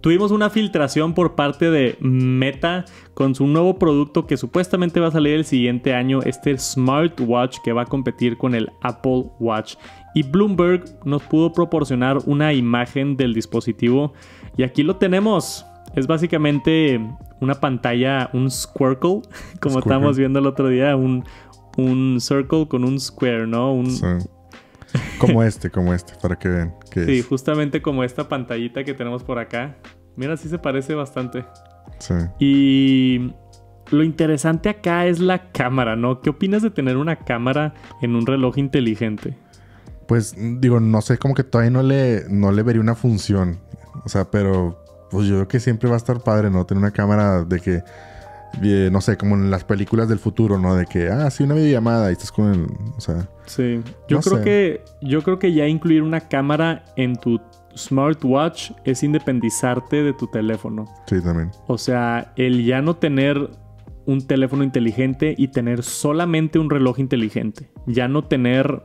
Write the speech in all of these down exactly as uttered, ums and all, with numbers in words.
Tuvimos una filtración por parte de Meta con su nuevo producto que supuestamente va a salir el siguiente año, este smartwatch que va a competir con el Apple Watch. Y Bloomberg nos pudo proporcionar una imagen del dispositivo y aquí lo tenemos. Es básicamente una pantalla, un squircle, como Squircle. Estábamos viendo el otro día, un, un circle con un square, ¿no? Un... Sí. Como este, como este, para que vean qué Sí, es. justamente como esta pantallita que tenemos por acá. Mira, sí se parece bastante. Sí. Y lo interesante acá es la cámara, ¿no? ¿Qué opinas de tener una cámara en un reloj inteligente? Pues, digo, no sé, como que todavía no le, no le vería una función. O sea, pero pues yo creo que siempre va a estar padre, ¿no? Tener una cámara de que, eh, no sé, como en las películas del futuro, ¿no? De que, ah, sí, una videollamada y estás con el, o sea... Sí, yo no creo sé. que yo creo que ya incluir una cámara en tu smartwatch es independizarte de tu teléfono. Sí, también. O sea, el ya no tener un teléfono inteligente y tener solamente un reloj inteligente. Ya no tener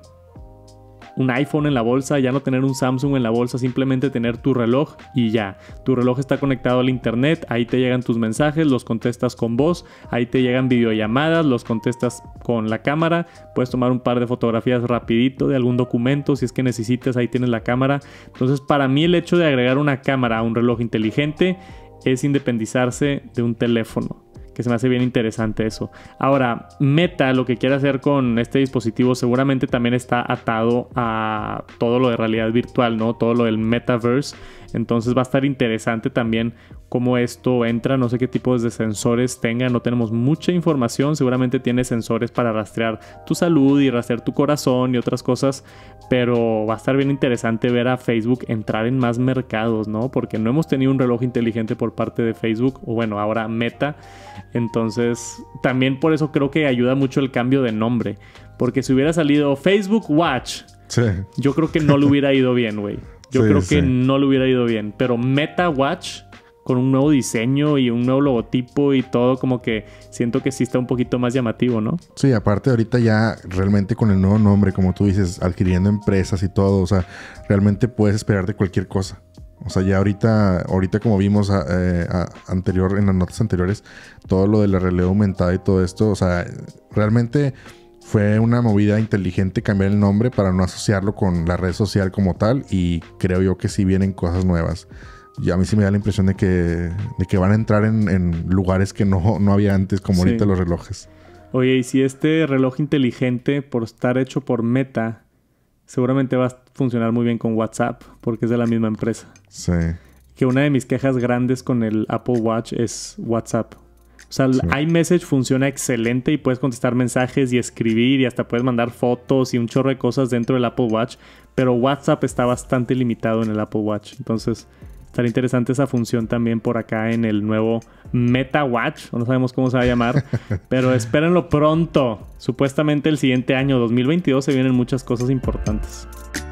un iPhone en la bolsa, ya no tener un Samsung en la bolsa, simplemente tener tu reloj y ya. Tu reloj está conectado al internet, ahí te llegan tus mensajes, los contestas con voz, ahí te llegan videollamadas, los contestas con la cámara, puedes tomar un par de fotografías rapidito de algún documento, si es que necesitas, ahí tienes la cámara. Entonces, para mí el hecho de agregar una cámara a un reloj inteligente es independizarse de un teléfono, que se me hace bien interesante eso. Ahora, Meta lo que quiere hacer con este dispositivo seguramente también está atado a todo lo de realidad virtual, ¿no? Todo lo del metaverse. Entonces va a estar interesante también cómo esto entra. No sé qué tipos de sensores tenga. No tenemos mucha información. Seguramente tiene sensores para rastrear tu salud y rastrear tu corazón y otras cosas. Pero va a estar bien interesante ver a Facebook entrar en más mercados, ¿no? Porque no hemos tenido un reloj inteligente por parte de Facebook. O bueno, ahora Meta. Entonces, también por eso creo que ayuda mucho el cambio de nombre. Porque si hubiera salido Facebook Watch, Sí. yo creo que no le hubiera ido bien, güey. Yo Sí, creo sí. que no le hubiera ido bien. Pero Meta Watch, con un nuevo diseño y un nuevo logotipo y todo, como que siento que sí está un poquito más llamativo, ¿no? Sí, aparte ahorita ya realmente con el nuevo nombre, como tú dices, adquiriendo empresas y todo, o sea, realmente puedes esperar de cualquier cosa. O sea, ya ahorita, ahorita como vimos a, eh, a, anterior, en las notas anteriores, todo lo de la realidad aumentada y todo esto, o sea, realmente fue una movida inteligente cambiar el nombre para no asociarlo con la red social como tal, y creo yo que sí vienen cosas nuevas. Y a mí sí me da la impresión de que, de que van a entrar en, en lugares que no, no había antes, como Sí. ahorita los relojes. Oye, y si este reloj inteligente, por estar hecho por Meta, seguramente va a funcionar muy bien con WhatsApp, porque es de la misma empresa. Sí. Que una de mis quejas grandes con el Apple Watch es WhatsApp. O sea, el Sí. iMessage funciona excelente y puedes contestar mensajes y escribir y hasta puedes mandar fotos y un chorro de cosas dentro del Apple Watch. Pero WhatsApp está bastante limitado en el Apple Watch. Entonces, estaría interesante esa función también por acá en el nuevo Meta Watch. No sabemos cómo se va a llamar, pero espérenlo pronto. Supuestamente el siguiente año, dos mil veintidós, se vienen muchas cosas importantes.